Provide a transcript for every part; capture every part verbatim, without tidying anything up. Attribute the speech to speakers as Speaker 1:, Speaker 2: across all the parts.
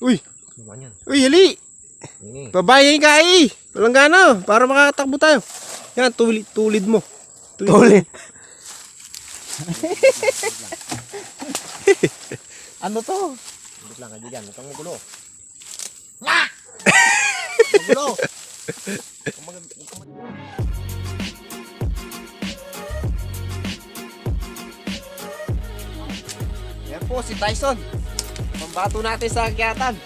Speaker 1: Uy!
Speaker 2: Naman yan.
Speaker 1: Uy, hali!
Speaker 2: Ini.
Speaker 1: Babayin ka eh! Walang gana para makakatakbo tayo. Yan, tulid, tulid mo. Tulid.
Speaker 2: Tulid. Ano to? Hindi lang kayo dyan. Huwag kang magulo. Ah! Magulo!
Speaker 1: Yan po si Tyson. Pambato natin sa akyatan.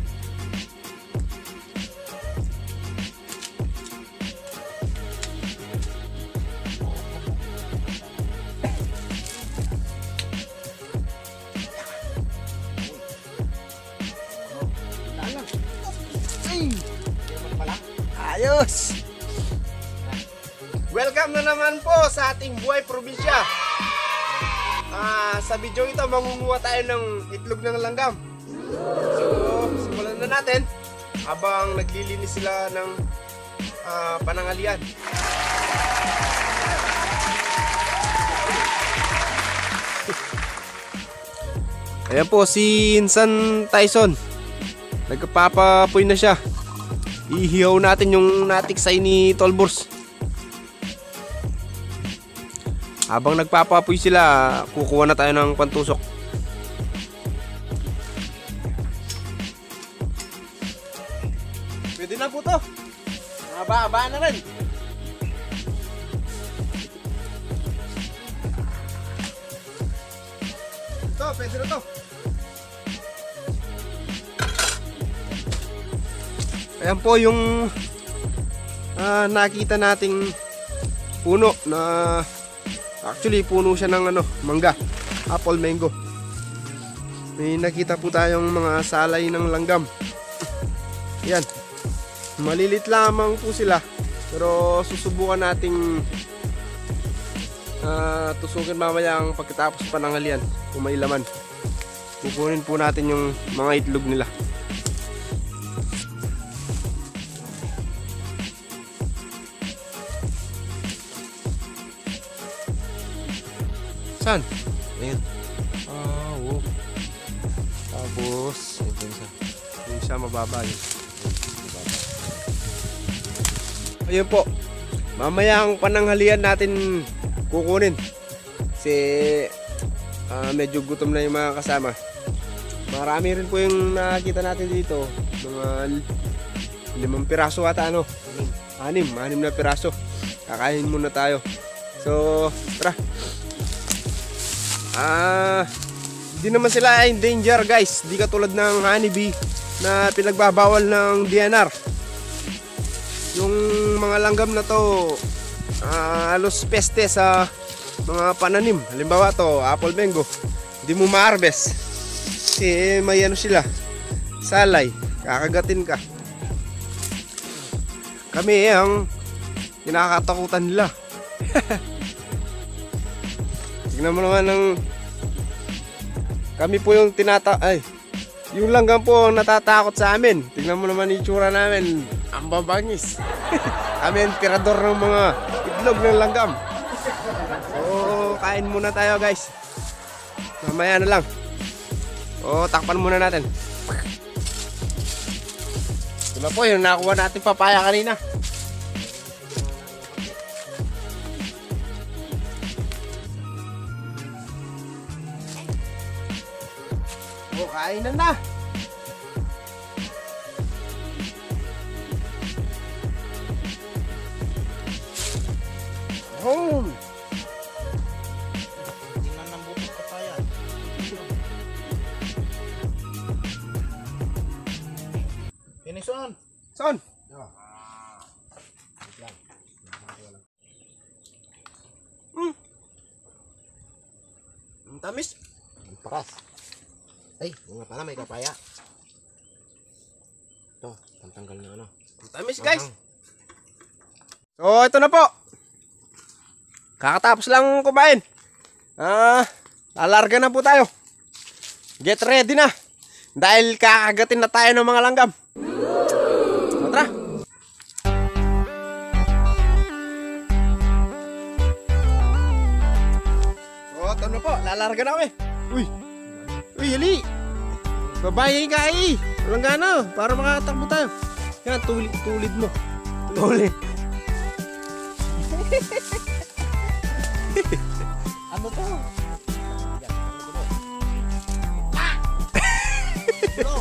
Speaker 1: Ayos! Welcome na naman po sa ating buhay probinsya. Ah, sa video ito mangunguha tayo ng itlog ng langgam. So, simulan na natin habang naglilinis sila ng ah, panangalian. Ayan po si Insan Tyson. Nagpapapoy na siya. Ihihaw natin yung natiksay ni Tolbors. Habang nagpapapoy sila, kukuha na tayo ng pantusok. Pwede na po to. Haba-haba na rin. Ito, pwede na to. Ayan po yung uh, nakita nating puno na actually puno siya ng ano, mangga, apple mango. May nakita po tayong mga salay ng langgam. Yan, malilit lamang po sila, pero susubukan nating uh, tusukin mamaya ang pagkatapos panangalian kung may laman. Kukunin po natin yung mga itlog nila. Saan?
Speaker 2: Ayan.
Speaker 1: Ah, wow. Tapos,
Speaker 2: Ito yung isa.
Speaker 1: yung isa mababa yun. Ayun po. Mamaya ang pananghalian natin kukunin. Kasi uh, medyo gutom na yung mga kasama. Marami rin po yung nakita natin dito. Mga limang piraso ata ano. Anim. Anim na piraso. Kakain muna tayo. So, tara. Ah, hindi naman sila in danger guys. Di katulad ng honeybee na pinagbabawal ng D N R. Yung mga langgam na to ah, halos peste sa mga pananim. Halimbawa to, apple mango. Hindi mo ma-harvest kasi may ano sila, salay, kakagatin ka. Kami ang kinakatakutan nila. Tingnan mo naman ng kami po yung tinata ay yung langgam po ang natatakot sa amin. Tingnan mo naman yung itsura namin, ang babangis. Kami ang tirador ng mga itlog ng langgam. So kain muna tayo guys. Mamaya na lang. O takpan muna natin. Ito na po yung nakuha natin papaya kanina. O, kainan na. Home.
Speaker 2: Tingnan ng butok papaya. Pinison.
Speaker 1: Son. Hmm. Ang tamis.
Speaker 2: Ang pakas. Ay, mga pala may kapaya. Ito, pantanggal na ano.
Speaker 1: Ang tamis guys. So ito na po. Kakatapos lang kumain. Ah, lalarga na po tayo. Get ready na. Dahil kakagatin na tayo ng mga langgam. So, tara. So ito na po, lalarga na kami. Uy. Uy, hali. Babae ka eh. Walang gana. Para makatakbo tayo. Yan, tulid, tulid mo. Tulid.
Speaker 2: Ano to? Gulo.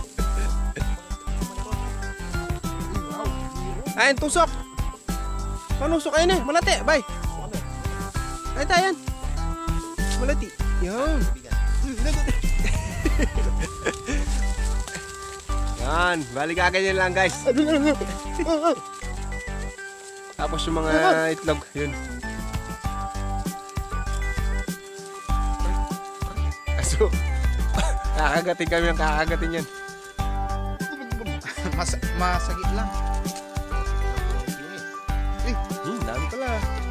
Speaker 1: Ayun, tusok. Panusok ayun eh. Malati. Bye. Ay, tayan. Malati. Yan. Yan. Bali kaganyan lang guys. Tapos yung mga itlog. Yun. Aso. Kakagatin kami ng kakagatin yan.
Speaker 2: Mas masagit lang.
Speaker 1: Eh, hmm, dami pala.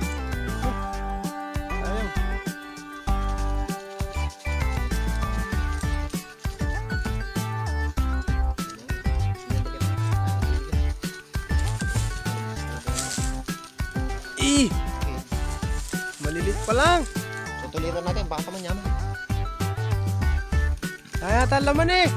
Speaker 1: Ayaw. Eh, malilit pa lang.
Speaker 2: Tutuliran natin, baka man yaman.
Speaker 1: Kaya talaman eh.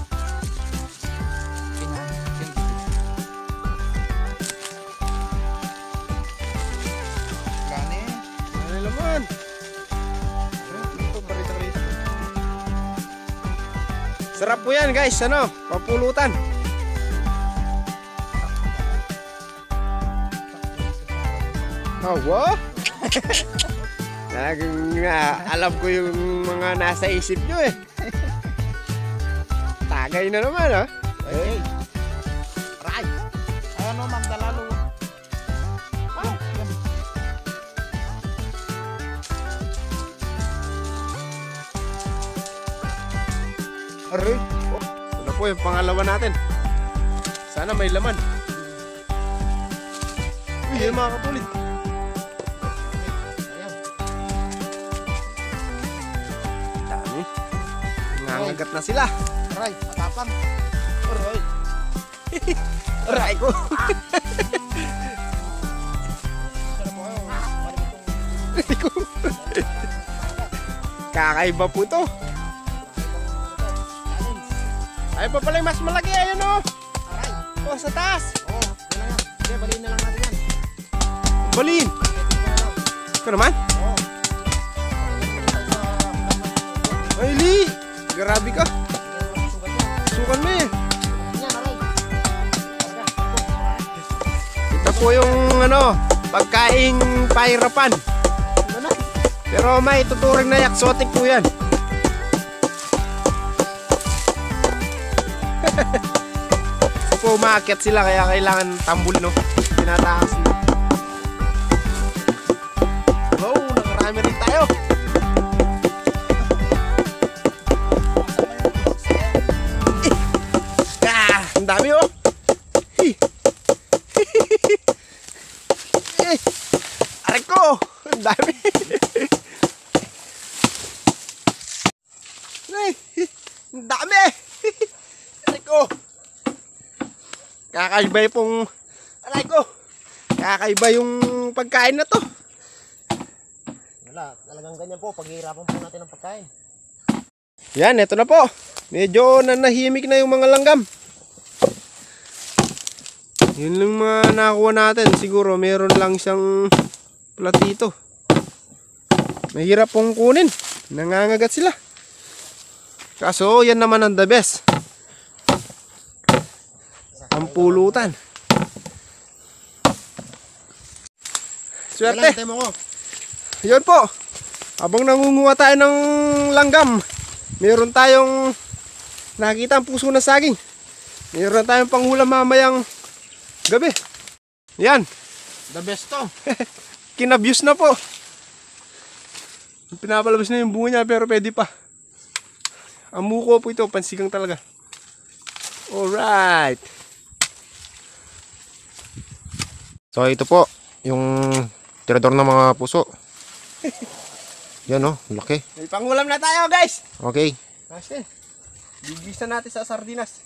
Speaker 2: Gani.
Speaker 1: Ano naman? Ito, barita-barita. Sarap po yan guys, ano? Papulutan. Awa? Talagang uh, alam ko yung mga nasa isip nyo eh. Tagay na naman ah.
Speaker 2: Hey. Right. Ano, magdalalo. Ah, yan.
Speaker 1: Aray. Oh, ito na po yung pangalawa natin. Sana may laman. Uy, yun mga katulid.
Speaker 2: Ayan.
Speaker 1: Dami. Nangangagat na sila.
Speaker 2: Aray, matapang. Aray.
Speaker 1: Aray ko.
Speaker 2: Sana mo kayo. Paano mo itong...
Speaker 1: Aray ko. Kakaiba po to. Ay pa pala yung mas malaki. Ayun o.
Speaker 2: Aray.
Speaker 1: Oh, sa taas.
Speaker 2: Oo, yun na yan. Sige, baliin na lang natin yan.
Speaker 1: Balin. Ito naman.
Speaker 2: Oo.
Speaker 1: Ay, Li. Grabe ka. Sukan mo eh. Ito po yung ano, pagkaing pahirapan. Pero may tuturing na exotic po yan. Ito po umaakyat sila kaya kailangan tambul no. Tinataas nyo. Oh, nakarami rin tayo. Ah, ang dami oh. Eh, aray ko, ang dami. Ay, ang dami. Aray ko. Kakaiba yung pong, aray ko. Kakaiba yung pagkain na to.
Speaker 2: Wala, talagang ganyan po. Paghihirapan po natin ang pagkain.
Speaker 1: Yan, eto na po. Medyo nanahimik na yung mga langgam. Yun lang mga nakakuha natin. Siguro meron lang siyang platito. Mahirap pong kunin. Nangangagat sila. Kaso yan naman ang the best. Ang pulutan. Swerte.
Speaker 2: Kailan, mo ko.
Speaker 1: Yun po. Habang nangunguha tayo ng langgam, meron tayong nakita ang puso na saging. Meron tayong panghulam mamayang gabi. Yan.
Speaker 2: The best to.
Speaker 1: Kinabuse na po. Pinapalabas na yung bunga niya pero pwede pa. Ang muko po ito, pansigang talaga. Alright.
Speaker 3: So ito po, yung tirador ng mga puso. Yan oh, laki.
Speaker 1: May panghulam na tayo guys.
Speaker 3: Okay.
Speaker 1: Kasi, bibisa natin sa sardinas.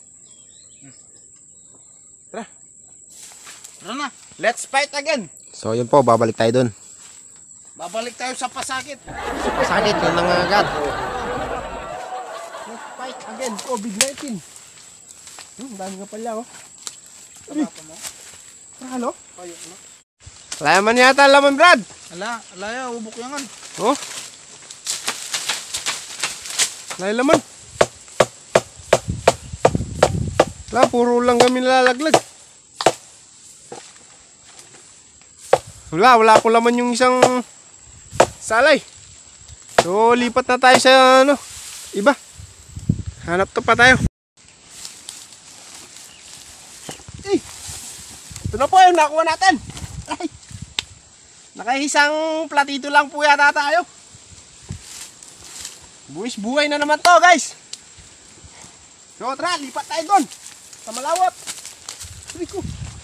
Speaker 1: Tara.
Speaker 2: Tara na.
Speaker 1: Let's fight again.
Speaker 3: So yun po, babalik tayo dun.
Speaker 2: Babalik tayo sa pasakit.
Speaker 3: Sakit na nangagat.
Speaker 1: Let's fight again. natin, COVID nineteen. Hmm, dami nga pala, oh. Ay, ano? Laman yata laman, Brad.
Speaker 2: Ala, alaya, ubok yan.
Speaker 1: Oh. Lay laman. Wala, puro lang kami nalalaglag. Wala, wala akong laman yung isang salay. So, lipat na tayo sa ano, iba. Hanap to pa tayo. Eh, ito na po yung nakuha natin. Ay, nakaisang platito lang po yata tayo. Buwis buhay na naman to, guys. So, tara, lipat tayo doon sa malawat. Sabi ko.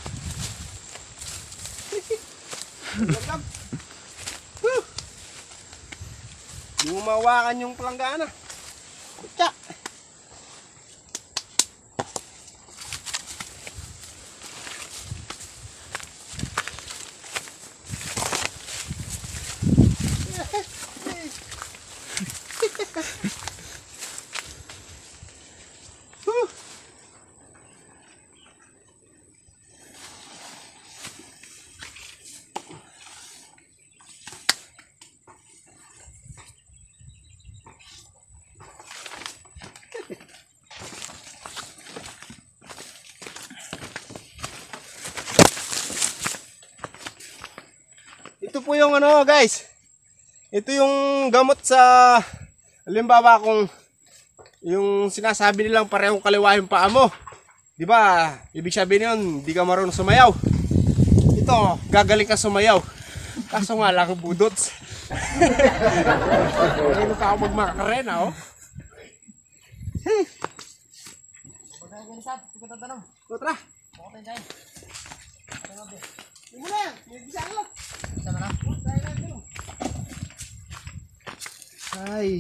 Speaker 1: Laglag. Woo! Di mo mawakan yung palanggana. Kutsa. Ito po yung ano, guys. Ito yung gamot sa halimbawa kung yung sinasabi nilang parehong kaliwa yung paa mo. 'Di ba? Ibig sabihin yun, hindi ka marunong sumayaw. Ito, gagaling ka sumayaw. Kaso nga lang budots. Hindi ka ako magmakakarena, oh. O, tara. Hindi mo na yan. May bisa ka lang. Ay.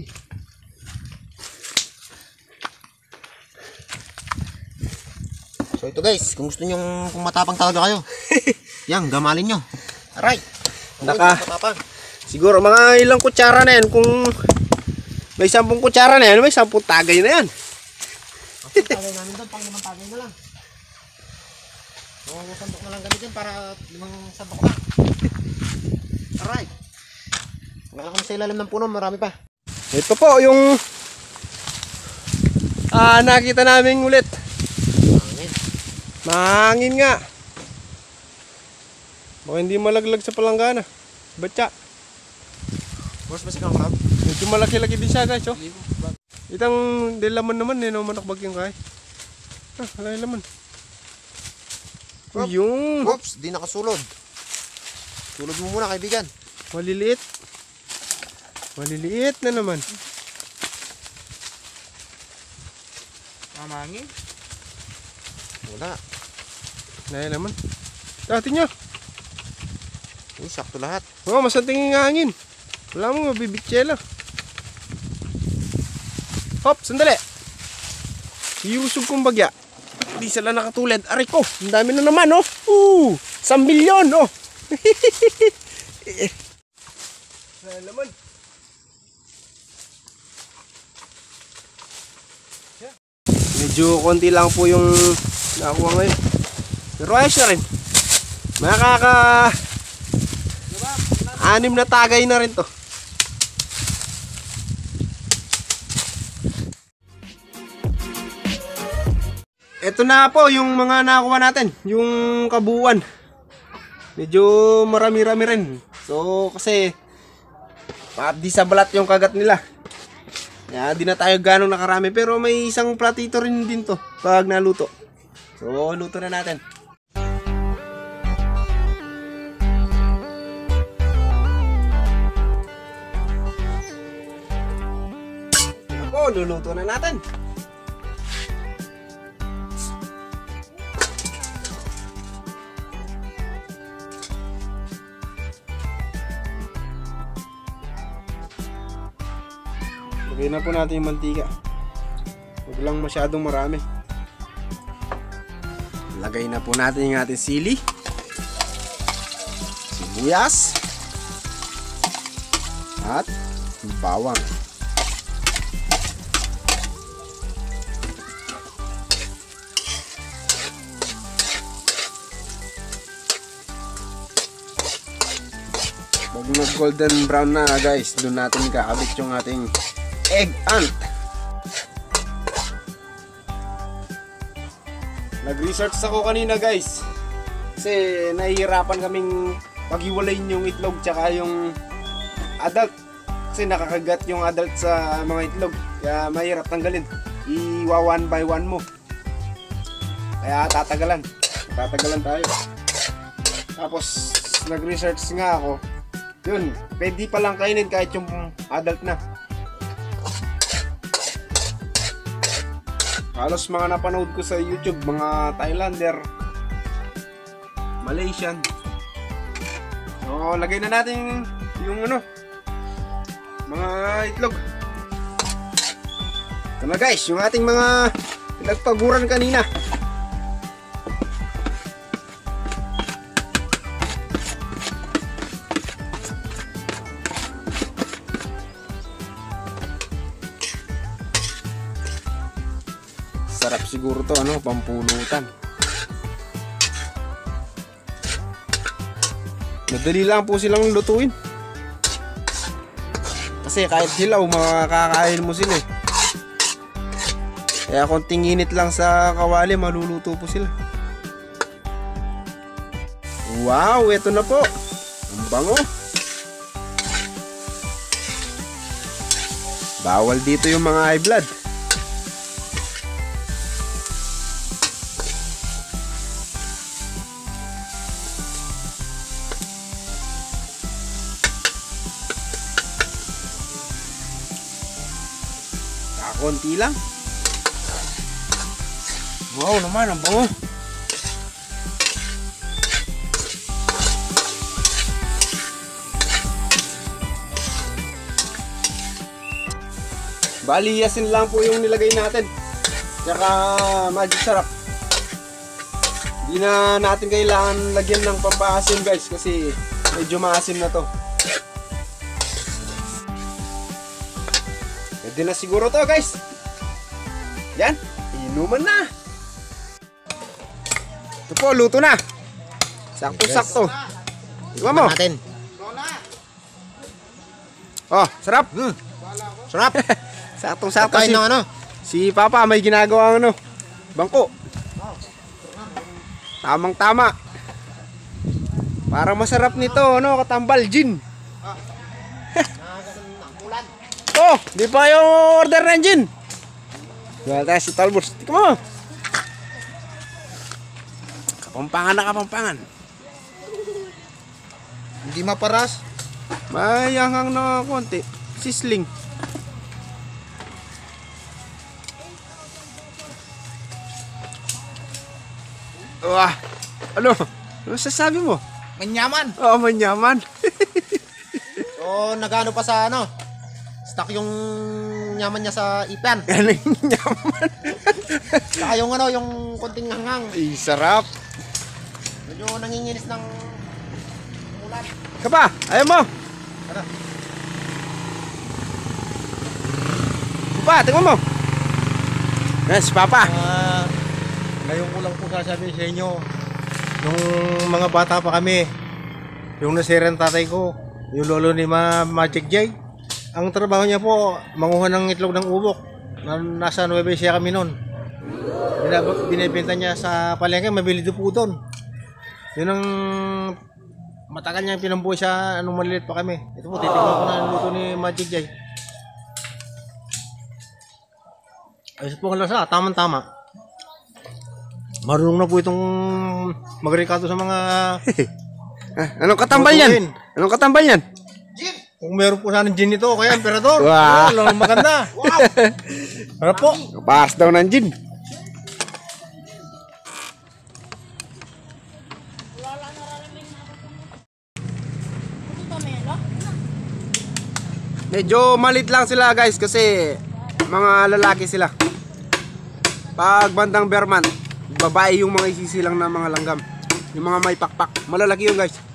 Speaker 2: So ito guys, kung gusto nyo kung matapang talaga kayo, yan, gamalin nyo. Aray!
Speaker 1: Naka,
Speaker 2: Matapang.
Speaker 1: siguro mga ilang kutsara na yan. Kung may sampung kutsara na yan, may sampung tagay na yan.
Speaker 2: Ang tagay namin doon, pang limang tagay na lang. So, sandok na lang gamitin para limang sandok na. Aray! Wala kami sa ilalim ng puno, marami pa.
Speaker 1: Ito po yung ah, nakita namin ulit.
Speaker 2: Hangin.
Speaker 1: Mahangin nga. Baka hindi malaglag sa palanggana. Batya.
Speaker 2: Boss, basi kang crab?
Speaker 1: Medyo malaki-laki din siya, guys, oh. Itang dilaman naman, eh, no, manakbag yung kay. Ah, wala yung laman.
Speaker 2: Crab.
Speaker 1: Yung
Speaker 2: Oops, di nakasulod. Sulod mo muna, kaibigan.
Speaker 1: maliliit. Maliliit na naman.
Speaker 2: Mamangin? Wala.
Speaker 1: Wala yung laman. Dati nyo.
Speaker 2: Uy, sakto lahat.
Speaker 1: Oh, masanting nga hangin. Wala mo, mabibitsela. Hop, sandali. Iusog kong bagya. Di sila nakatulad. Aray ko, ang dami na naman, oh. Uh, sa milyon, oh. Wala naman. Medyo konti lang po yung nakuha ngayon. Pero ayos na rin. Makaka anim na tagay na rin to. Ito na po yung mga nakuha natin. Yung kabuuan. Medyo marami-rami rin. So kasi di sa balat yung kagat nila. Kaya di na tayo ganong nakarami. Pero may isang platito rin din to pag naluto. So luto na natin. Ako, luluto na natin. Lagay na po natin yung mantika. Huwag lang masyadong marami. Lagay na po natin yung ating sili, sibuyas, at bawang. Pag nag golden brown na guys, doon natin kakabit yung ating egg ant. Nag-research ako kanina guys. Kasi nahihirapan kaming paghiwalayin yung itlog tsaka yung adult. Kasi nakakagat yung adult sa mga itlog. Kaya mahirap tanggalin. Iwa one by one mo. Kaya tatagalan. Tatagalan tayo. Tapos nag-research nga ako. Yun, pwede palang kainin kahit yung adult na. Halos mga napanood ko sa YouTube, mga Thailander, Malaysian. So, lagay na natin yung ano, mga itlog. Ito na guys, yung ating mga pinagpaguran kanina. Sarap siguro to, ano, pampulutan. Madali lang po silang lutuin. Kasi kahit hilaw, makakain mo sila eh. Kaya konting init lang sa kawali, maluluto po sila. Wow, eto na po. Ang bango. Bawal dito yung mga high blood. Konti lang. Wow naman, ang bango. Bali, asin lang po yung nilagay natin. Tsaka magic sarap. Hindi na natin kailangan lagyan ng pampaasim guys, kasi medyo maasim na to. Pwede na siguro to guys. Yan, inuman na. Ito po, luto na. Sakto-sakto. Tingnan mo.
Speaker 2: Natin.
Speaker 1: Oh, sarap.
Speaker 2: Mm. Sarap.
Speaker 1: Saktong-sakto
Speaker 2: Kain
Speaker 1: si,
Speaker 2: ng ano?
Speaker 1: si Papa may ginagawa ano, bangko. Tamang-tama. Parang masarap nito, ano, katambal gin. Oh, di pa yung order ng gin. Wala tayo si Talbos. Tika mo. Kapampangan na kapampangan.
Speaker 2: Hindi maparas.
Speaker 1: May hanghang na konti. Sisling. Wah, ano? Ano sasabi mo?
Speaker 2: Manyaman.
Speaker 1: Oo, manyaman.
Speaker 2: So, nagano pa sa ano? Stuck yung yaman niya sa ipan.
Speaker 1: Ano yung nyaman?
Speaker 2: Saka yung ano, yung konting hanghang.
Speaker 1: Ay, sarap.
Speaker 2: Medyo nanginginis ng ulan.
Speaker 1: Kapa, ayaw mo.
Speaker 2: Ano?
Speaker 1: Papa, tingnan mo. Yes, Papa.
Speaker 4: Ah, ngayon ko lang po sasabihin sa inyo, nung mga bata pa kami, yung nasira ng tatay ko, yung lolo ni Ma Magic J, ang trabaho niya po, manguha ng itlog ng ubok. Na, nasa Nueva Ecija kami noon. Binab- binibenta niya sa palengke, mabili do po doon. Yun ang matagal niya pinambuhay sa anong maliit pa kami. Ito po, titignan ko na ang luto ni Magic J. Ayos po ang lasa, tamang-tama. Marunong na po itong magrikato sa mga...
Speaker 1: Ah, anong katambal yan?
Speaker 4: Lutuin.
Speaker 1: Anong katambal yan?
Speaker 4: Kung meron po sana gin ito, kaya emperador.
Speaker 1: Wow.
Speaker 4: Wow, lang maganda. Wow. Harap po.
Speaker 1: Paas daw ng gin. Medyo malit lang sila guys kasi mga lalaki sila. Pag bandang Berman, babae yung mga isisilang na mga langgam. Yung mga may pakpak. Malalaki yun guys.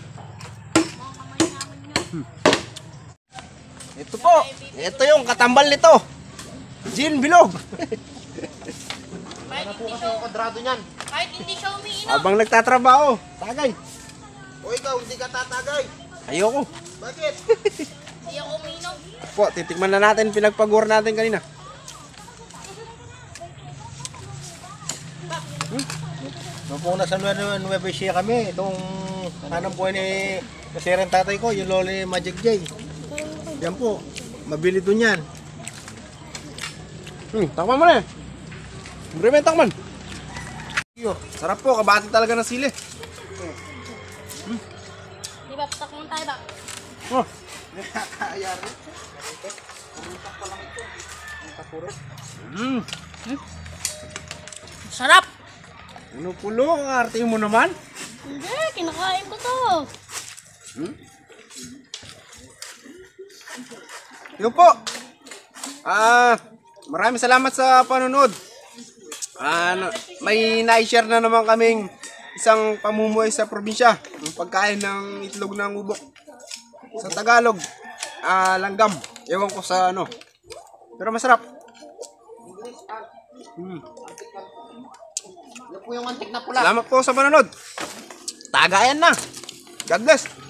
Speaker 1: Hmm. Ito po. Ito yung katambal nito. Gin bilog.
Speaker 2: Ano po kasi yung kwadrado niyan?
Speaker 5: Kahit hindi siya umiinom.
Speaker 1: Habang nagtatrabaho. Tagay.
Speaker 2: O ikaw, hindi ka tatagay.
Speaker 1: Ayoko.
Speaker 2: Bakit?
Speaker 5: Hindi ako uminom.
Speaker 1: Po, titikman na natin pinagpagor natin kanina.
Speaker 4: Nung po nasa Nueva Nueva Ecija kami, itong hanap buhay ni nasirang tatay ko, yung lolo ni Magic J. Yan po, mabili doon yan.
Speaker 1: Hmm, takman mo na eh. Libre takman.
Speaker 4: Yo,
Speaker 1: Sarap po, kabati talaga ng sili.
Speaker 5: Di ba, patakman tayo ba?
Speaker 1: Oh, mm.
Speaker 5: Sarap!
Speaker 1: Ano pulo, ang arte mo naman.
Speaker 5: Hindi, kinakain ko to.
Speaker 1: Yun po. Ah, maraming salamat sa panonood. Ah, na- may na-share na naman kaming isang pamumuhay sa probinsya. Yung pagkain ng itlog ng ubok. Sa Tagalog, ah, langgam. Ewan ko sa ano. Pero masarap. Hmm.
Speaker 2: Yan po yung antik na pula.
Speaker 1: Salamat po sa panonood. Tagayan na. God bless.